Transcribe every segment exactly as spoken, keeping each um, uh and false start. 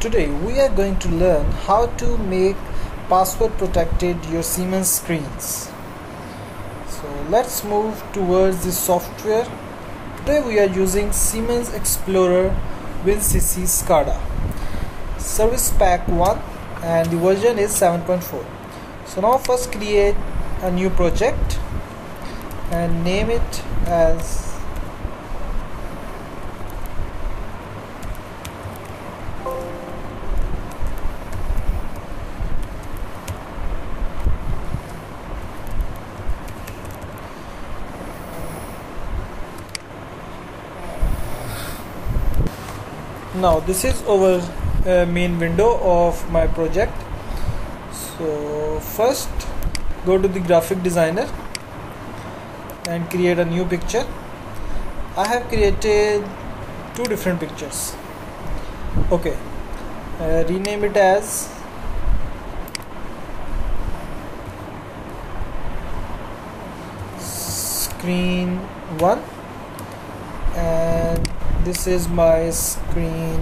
Today we are going to learn how to make password protected your Siemens screens. So let's move towards the software. Today we are using Siemens Explorer WinCC SCADA Service Pack one and the version is seven point four. So now first create a new project and name it as Now this is our uh, main window of my project. So first go to the graphic designer and create a new picture. I have created two different pictures. Okay, uh, rename it as screen one and this is my screen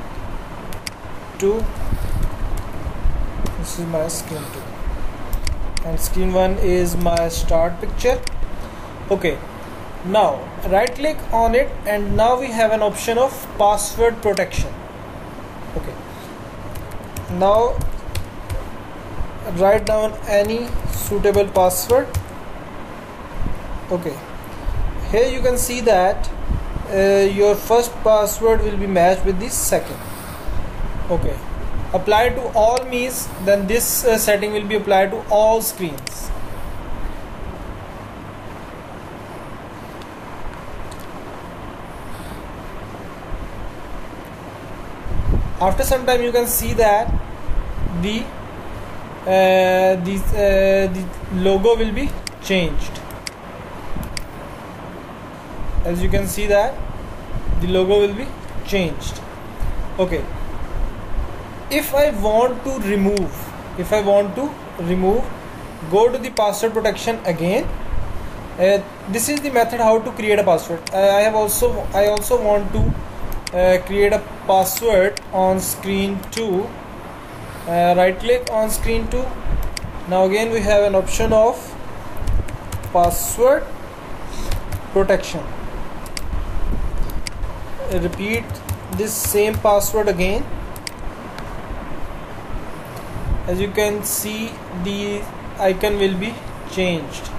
two. This is my screen two and screen one is my start picture. Okay, now right click on it and now we have an option of password protection. Okay, now write down any suitable password. Okay, here you can see that Uh, your first password will be matched with the second. Okay, apply to all means then this uh, setting will be applied to all screens. After some time you can see that the uh, the, uh, the logo will be changed. As you can see that the logo will be changed. Okay, if I want to remove if I want to remove go to the password protection again. Uh, this is the method how to create a password. uh, I have also I also want to uh, create a password on screen two. Uh, right click on screen two. Now again we have an option of password protection. Repeat this same password again. As you can see the icon will be changed.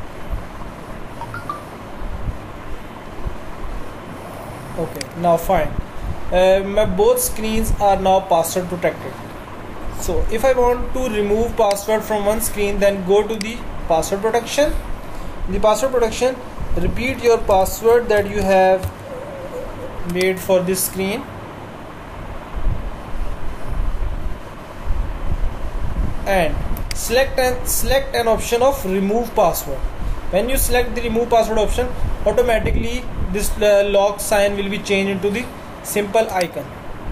Okay, now fine. Uh, my both screens are now password protected. So if I want to remove password from one screen, then go to the password protection. In the password protection, repeat your password that you have made for this screen and select and select an option of remove password. When you select the remove password option, automatically this uh, lock sign will be changed into the simple icon.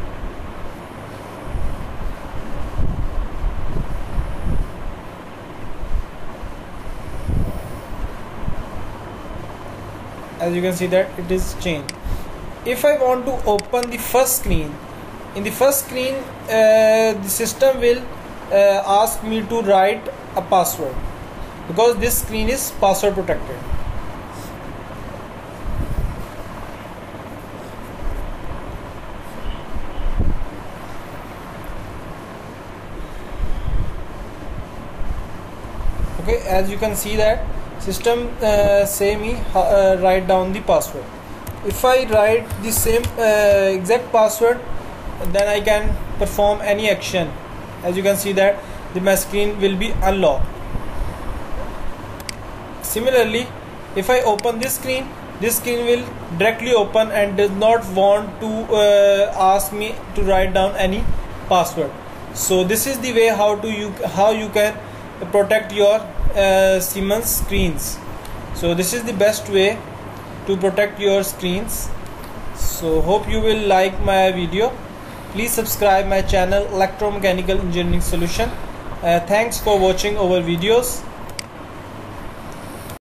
As you can see that it is changed. If I want to open the first screen, in the first screen uh, the system will uh, ask me to write a password because this screen is password protected. Okay, as you can see that system uh, say me uh, write down the password. If I write the same uh, exact password, then I can perform any action. As you can see that the my screen will be unlocked. Similarly, if I open this screen, this screen will directly open and does not want to uh, ask me to write down any password. So this is the way how to you how you can protect your uh, Siemens screens. So this is the best way to protect your screens. So hope you will like my video. Please subscribe my channel Electromechanical Engineering Solution. Uh, thanks for watching our videos.